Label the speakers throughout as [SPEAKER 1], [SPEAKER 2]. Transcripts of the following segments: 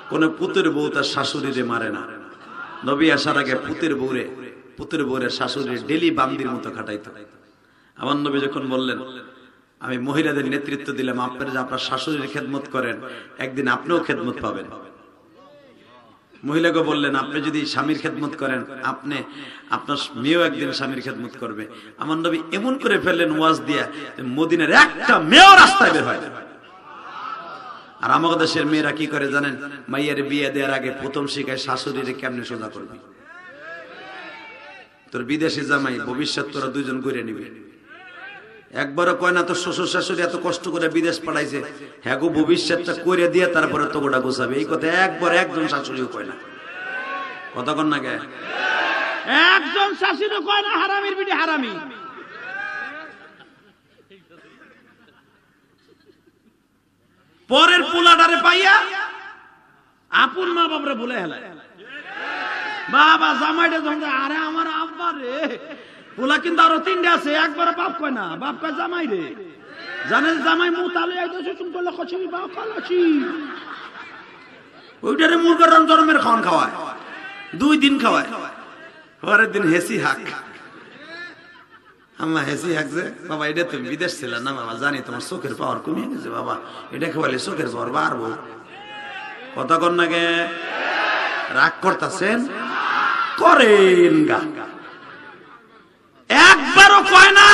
[SPEAKER 1] কোন পুতের বউ তার শাশুড়িরে মারে না। নবী আসার আগে পুতের বউরে শাশুড়ির ডেলি বান্দির মতো খাটাইতো। আমার নবী যখন বললেন আমি মহিলাদের নেতৃত্ব দিলাম, আপনারা যে আপনার শাশুড়ির খেদমত করেন একদিন আপনিও খেদমত পাবেন। মহিলাকে বললেন আপনি যদি স্বামীর খেদমত করেন আপনি আপনার মেয়েও একদিন স্বামীর খেদমত করবে। আমার নবী এমন করে ফেললেন ওয়াজ দিয়া মদিনার একটা মেয়েও রাস্তায় বের হয়। আর আমাদের দেশের মেয়েরা কি করে জানেন? মাইয়ার বিয়ে দেওয়ার আগে প্রথম শিখায় শাশুড়িরে কেমনে সোজা করবি। তোর বিদেশি জামাই ভবিষ্যৎ তোরা দুইজন করে নিবি। একবারও কয় না তোর শ্বশুর শাশুড়ি এত কষ্ট করে বিদেশ পাঠাইছে, হ্যাঁ গো ভবিষ্যৎটা করে দিয়ে তারপরে তো গোটা গোছাবে। এই কথা একবার একজন শাশুড়িও কয় না। কথা কন না কে?
[SPEAKER 2] একজন শাশুড়ি কয় না হারামির বিটি হারামি। পরের পোলাটারে পাইয়া আপন মা বাপরে ভুলে হেলায়। বাবা জামাইটা যখন আরে আমার আব্বা রে, পোলা কিন্তু আরো তিনটে আছে, একবার বাপ কয় না, বাপ কয় জামাই রে। জানে জামাই মুতালে আইতেছে শুন করলে কচি বাপ কালাচি
[SPEAKER 1] ওইটারে মুরগার জন্মের খাওয়ান খাওয়ায়, 2 দিন খাওয়ায়, পরের দিন হেসি হাক। আম্মা হেসি হাক যে বাবা এটা তুমি বিদেশ ছিল না বাবা, জানি তোমার চোখের পাওয়ার কমিয়ে গেছে বাবা, এটা খাওয়ালে চোখের পাওয়ার বাড়বো। কথা কন নাকি? রাগ করতেছেন? করেন গা। একবারও কয় না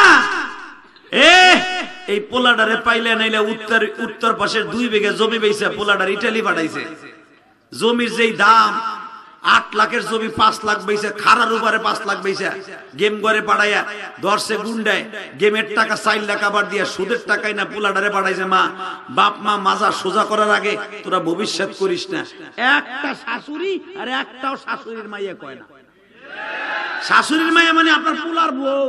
[SPEAKER 1] এই পোলাডারে পাইলে নাইলে উত্তর পাশের 2 বিঘা জমি বেচে পোলাডার ইটালি পাঠাইছে। জমির যেই দাম 8 লাখের জমি 5 লাখ বেচে, খারার উপরে 5 লাখ বেচে গেম করে পাঠাইয়া দর্শে গুন্ডায় গেমের টাকা 4 লাখ আবার দিয়া সুদের টাকাই না পোলাডারে পাঠাইছে। মা বাপ মা মাজা সোজা করার আগে তোরা ভবিষ্যৎ করিস না।
[SPEAKER 2] একটা শাশুড়ি আর একটাও শাশুড়ির মাইয়া কয় না।
[SPEAKER 1] শাশুড়ির মাইয়া মানে আপনার পোলার বউ।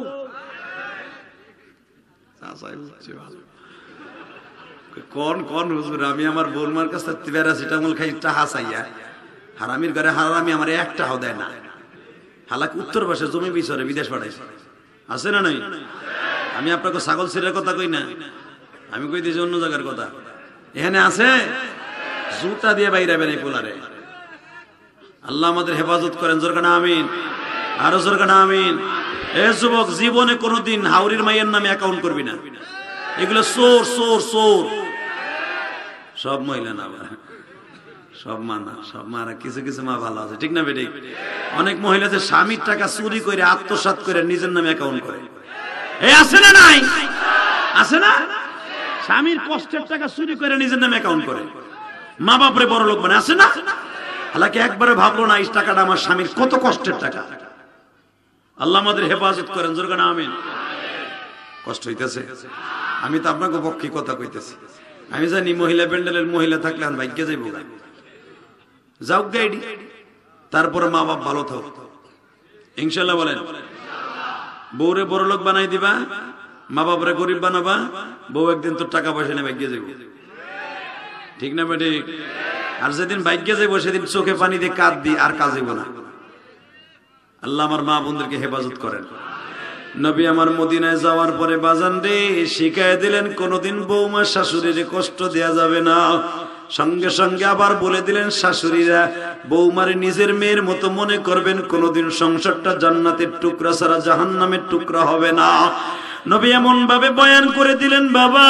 [SPEAKER 1] কোন হুজুর আমি আমার বৌমার কাছে প্যারাসিটামল খাই টাহা চাইয়া, হারামির ঘরে হারামি আমার একটা হাও দেয় না। হালাকি উত্তর পাশে জমি বিচরে বিদেশ পাঠাইছে, আছে না নাই? আমি আপনাকে ছাগল ছিঁড়ার কথা কই না, আমি কই দিয়েছি অন্য জায়গার কথা। এখানে আছে জুতা দিয়ে বাইরাবেন এই পোলারে। আল্লাহ আমাদের হেফাজত করেন, জোরকানা আমিন, আরো জোরকানা আমিন। এ যুবক, জীবনে কোনোদিন হাউরির মাইয়ের নামে অ্যাকাউন্ট করবি না। এগুলো চোর চোর চোর। সব মহিলা না, সব মা না, সব মারা কিছু কিছু মা ভালো আছে, ঠিক না বেঠিক? অনেক মহিলা আছে স্বামীর টাকা চুরি করে আত্মসাৎ করে নিজের নামে অ্যাকাউন্ট করে। এই আছে না নাই? আছে না?
[SPEAKER 2] স্বামীর কষ্টের টাকা চুরি করে
[SPEAKER 1] নিজের নামে অ্যাকাউন্ট করে, মা বাপরে বড় লোক মানে, আছে না? হালাকি একবারে ভাবলো না এই টাকাটা আমার স্বামীর কত কষ্টের টাকা। আল্লাহ আমাদের হেফাজত করেন, জোরকানা আমিন। কষ্ট হইতেছে? আমি তো আপনাকে পক্ষে কথা কইতেছি। আমি জানি মহিলা প্যান্ডেলের মহিলা থাকলে আমি ভাগ্যে যাইব, যাও গাইডি, তারপরে মা বাপ ভালো থাক ইনশাল্লাহ। বলেন বউরে বড় লোক বানাই দিবা, মা বাপরে গরিব বানাবা, বউ একদিন তোর টাকা পয়সা নিয়ে ভাগ্যে যাইব, ঠিক না বেটি? আর যেদিন ভাগ্যে যাইব সেদিন চোখে পানি দিয়ে কাঁদবি, আর কাজ হইব না। আল্লাহ আমার মা বোনদেরকে হেফাজত করেন। নবী আমার মদিনায় যাওয়ার পরে বাজান রে শিখায় দিলেন কোনদিন বৌমা শাশুড়ির কষ্ট দেয়া যাবে না। সঙ্গে সঙ্গে আবার বলে দিলেন শাশুড়িরা বৌমারে নিজের মেয়ের মতো মনে করবেন, কোনদিন সংসারটা জান্নাতের টুকরা ছাড়া জাহান্নামের টুকরা হবে না। নবী এমন ভাবে বয়ান করে দিলেন বাবা,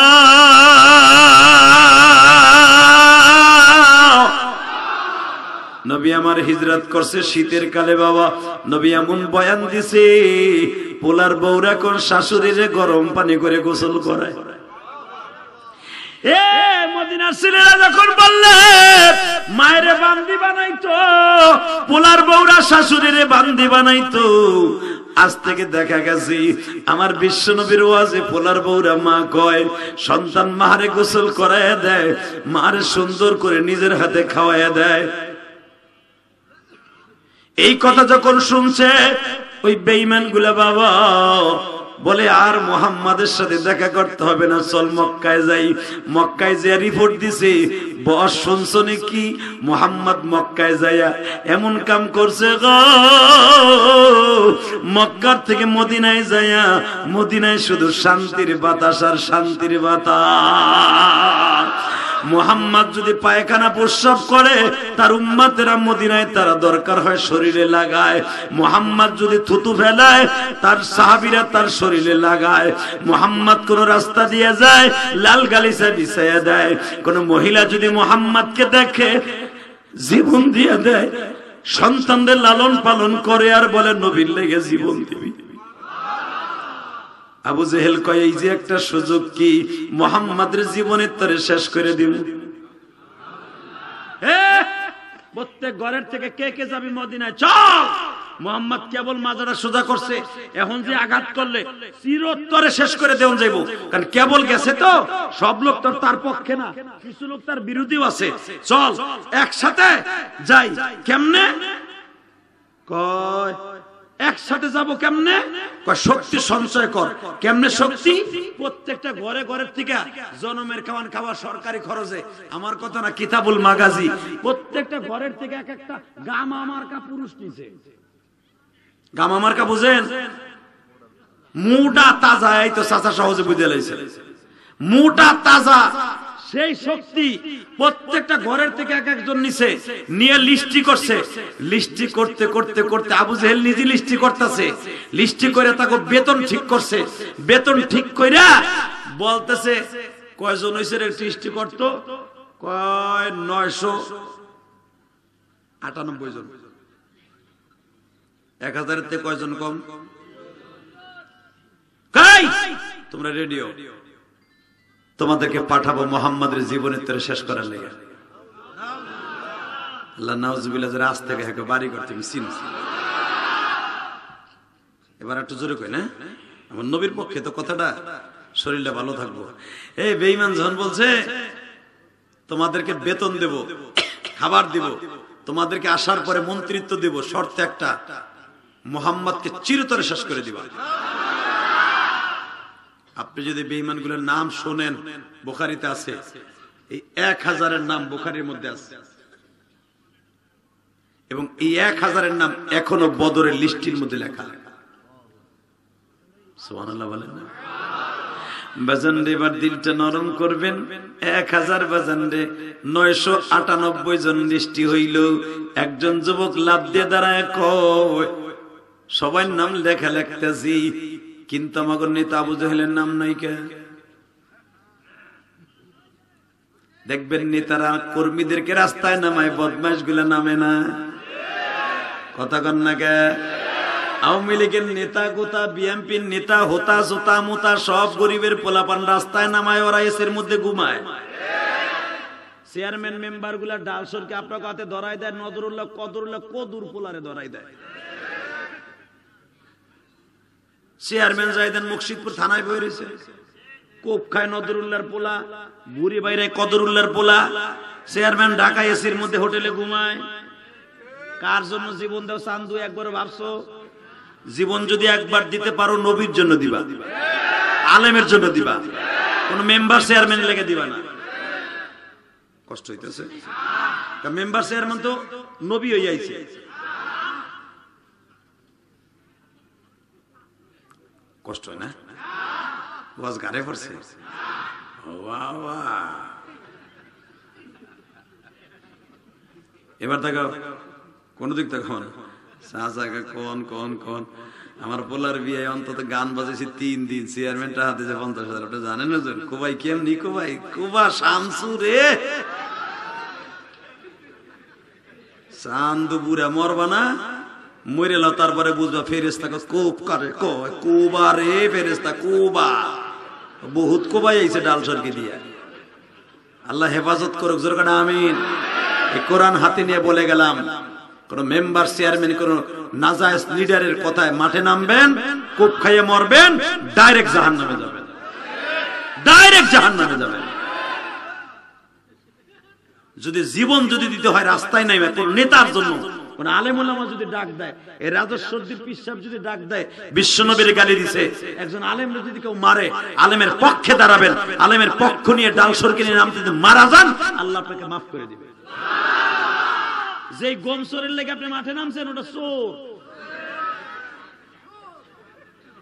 [SPEAKER 1] নবী আমার হিজরত করছে শীতের কালে বাবা, নবী এমন বয়ান দিছে পোলার বউরা কোন শাশুড়িরে গরম পানি করে গোসল করায়।
[SPEAKER 2] মদিনার ছেলেরা যখন বললে মায়ের বান্দি বানাইতো,
[SPEAKER 1] পোলার বউরা শাশুড়িরে বান্দি বানাইতো, আজ থেকে দেখা গেছে আমার বিশ্ব নবীর ওয়াজে পোলার বউরা মা কয় সন্তান মারে গোসল করাইয়া দেয়, মারে সুন্দর করে নিজের হাতে খাওয়াইয়া দেয়। এই কথা যখন শুনছে ওই বেঈমান গুলা বাবা বলে আর মুহাম্মাদের সাথে দেখা করতে হবে না, চল মক্কায় যাই। মক্কায় যে রিপোর্ট দিছে, বস শুনছো নাকি মুহাম্মদ মক্কায় যাইয়া এমন কাম করছে গো, মক্কার থেকে মদিনায় যাইয়া মদিনায় শুধু শান্তির বাতাস আর শান্তির বাতাস। মুহাম্মদ যদি পায়খানা প্রস্রাব করে তার উম্মতেরা মদিনায় তারা দরকার হয় শরীরে লাগায়। মুহাম্মদ যদি থুতু ফেলায় তার সাহাবীরা তার শরীরে লাগায়। মুহাম্মদ কোন রাস্তা দিয়ে যায় লাল গালিচা বিছায়া দেয়। কোন মহিলা যদি মুহাম্মদকে দেখে জীবন দিয়ে দেয়। সন্তানদের লালন পালন করে আর বলে নবীর লেগে জীবন দিবি। আবু জেহেল কয় এই যে একটা সুযোগ কি মুহাম্মাদের জীবনের তরে শেষ করে দিব।
[SPEAKER 2] প্রত্যেক ঘরের থেকে কে কে যাবি মদিনায় চল। মুহাম্মদ কেবল মাজারা সোজা করছে, এখন যে আঘাত করলে চিরতরে শেষ করে দেওয়া যাইব। কারণ কেবল গেছে তো সব লোক তো তার পক্ষে না, কিছু লোক তার বিরোধীও আছে। চল একসাথে যাই। কেমনে কয় একসাথে যাব কেমনে? কয় শক্তি সঞ্চয় কর। কেমনে শক্তি? প্রত্যেকটা ঘরে ঘরের থেকে জনমের খাওয়ান খাওয়া সরকারি খরচে, আমার কথা না কিতাবুল মাগাজি, প্রত্যেকটা ঘরের থেকে এক একটা গামা মার্কা পুরুষ নিছে।
[SPEAKER 1] গামা মার্কা বুঝেন? মুটা তাজা, এই তো চাচা সহজে বুঝে লাইছে, মুটা তাজা।
[SPEAKER 2] সেই শক্তি প্রত্যেকটা ঘরের থেকে এক একজন নিছে, নিয়ে লিস্টি করছে।
[SPEAKER 1] লিস্টি করতে করতে করতে আবু জেহেল নিজে লিস্টি করতেছে। লিস্টি করে তাকে বেতন ঠিক করছে। বেতন ঠিক কইরা বলতেছে কয়জন হইছে রে লিস্টি করত? কয় 998 জন। 1000 এর থেকে কয়জন কম? কাই তোমরা রেডিও, তোমাদেরকে পাঠাবো মুহাম্মাদের জীবনের তরে শেষ করার লেগে। আল্লাহ নাউজুবিল্লাহ, যারা আজ থেকে হেকে বাড়ি করতে মিছিল। এবার একটু জোরে কই না, আমার নবীর পক্ষে তো কথাটা, শরীরটা ভালো থাকবো। এই বেঈমান যখন বলছে তোমাদেরকে বেতন দেব, খাবার দিব, তোমাদেরকে আসার পরে মন্ত্রিত্ব দেব, শর্ত একটা, মুহাম্মদকে চিরতরে শেষ করে দিবা। আপনি যদি বেঈমানগুলোর নাম শোনেন, বুখারীতে আছে, এই 1000-এর নাম বুখারীর মধ্যে আছে, এবং এই 1000-এর নাম এখনো বদরের লিস্টির মধ্যে লেখা। সুবহানাল্লাহ বলেন না? বাজান রে, এবার দিলটা নরম করবেন। 1000 বাজান রে, 998 জন লিস্টি হইল। একজন যুবক লাভ দিয়ে দাঁড়ায় কয় সবার নাম লেখা লিখতেছি, কিন্তু আমাদের নেতা আবু জেহেলের নাম নাই কে? দেখবেন নেতারা কর্মীদেরকে রাস্তায় নামায়, বদমাইশ গুলা নামে না। কথা কন না কে? আওয়ামী লীগের নেতা গোতা, বিএনপির নেতা হোতা জোতা মোতা সব গরিবের পোলাপান রাস্তায় নামায়, ওরা এসের মধ্যে ঘুমায়।
[SPEAKER 2] চেয়ারম্যান মেম্বার গুলা ডাল সরকে আপনার কাছে ধরাই দেয়, নজরুল্লাহ কদরুল্লাহ কদুর পোলারে ধরাই দেয়।
[SPEAKER 1] চেয়ারম্যান জাইদান মুর্শিদপুর থানায় বই রয়েছে, কোপ খায় নজরুল্লাহর পোলা, বুড়ি বাইরে কদরুল্লাহর পোলা। চেয়ারম্যান ঢাকা এসির মধ্যে হোটেলে ঘুমায়।
[SPEAKER 2] কার জন্য জীবন দাও চান্দু একবার ভাবছো?
[SPEAKER 1] জীবন যদি একবার দিতে পারো নবীর জন্য দিবা, আলেমের জন্য দিবা, কোন মেম্বার চেয়ারম্যান লেগে দিবা না। কষ্ট হইতেছে, মেম্বার চেয়ারম্যান তো নবী হয়ে যাইছে। কষ্ট হয় না? ওয়াজ গারে পড়ছে। এবার দেখো কোন দিক থেকে কোন কোন কোন আমার পোলার বিয়ে অন্তত গান বাজেছি 3 দিন, চেয়ারম্যানটা হাতে যে 50,000। ওটা জানেন না? কোবাই কেমনি কোবাই, কোবা শামসু রে, চান্দু বুড়া মরবা না, মরে লো, তারপরে বুঝবা ফেরেশতা কোপ করে, কোবা রে ফেরেশতা কোবা। বহুত কোবাই আইছে ডাল সরকে দিয়া। আল্লাহ হেফাজত করুক, জোরে করে আমিন। এই কোরআন হাতে নিয়ে বলে গেলাম, কোন মেম্বার চেয়ারম্যান কোন নাজায়েজ লিডারের কথায় মাঠে নামবেন, কোপ খাইয়ে মরবেন, ডাইরেক্ট জাহান্নামে যাবেন, ডাইরেক্ট জাহান্নামে যাবেন। যদি জীবন যদি দিতে হয় রাস্তায় নাই, কোন নেতার জন্য, কোন আলেম ওলামা যদি ডাক দেয়, এই রাজস্বদ্দীর পিসাব যদি ডাক দেয়, বিশ্বনবীর গালি দিছে, একজন আলেম যদি কেউ মারে, আলেমের পক্ষে দাঁড়াবেন, আলেমের পক্ষ নিয়ে ডাল সরকে নিয়ে নামতে মারা যান, আল্লাহ আপনাকে মাফ করে দিবে। যেই গম চোরের লেগে আপনি মাঠে নামছেন, ওটা চোর।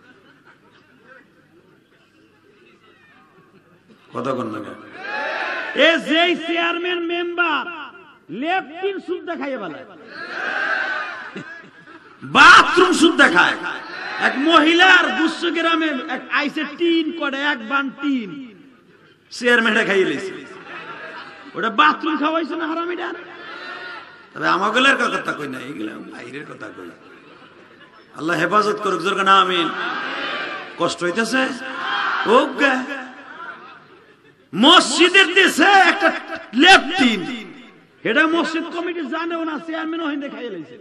[SPEAKER 1] কতক্ষণ লাগে
[SPEAKER 2] এ যেই চেয়ারম্যান মেম্বার লেফটিন সুদ দেখাইয়ে বেলায়,
[SPEAKER 1] বাথরুম সুদ দেখায়।
[SPEAKER 2] এক মহিলার 200 গ্রামে এক আইসে টিন করে, এক বান টিন
[SPEAKER 1] চেয়ারম্যানটা খাইয়ে লেছে।
[SPEAKER 2] ওটা বাথরুম খাওয়াইছে না হারামিটা?
[SPEAKER 1] তবে আমাগুলোর কথা কই না, এগুলো বাইরের কথা কই। আল্লাহ হেফাজত করুক, জোর না আমিন। কষ্ট হইতেছে ওকে। মসজিদের দেশে একটা লেফটিন,
[SPEAKER 2] এটা মসজিদ কমিটি জানেও না, চেয়ারম্যান ওখানে খাইয়ে লাইছে।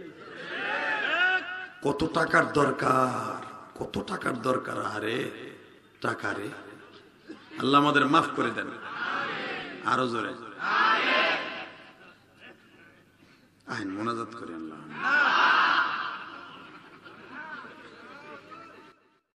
[SPEAKER 1] কত টাকার দরকার, কত টাকার দরকার। আরে টাকা রে, আল্লাহ আমাদের মাফ করে দেন। আরো জোরে আইন মোনাজাত করে আল্লাহ।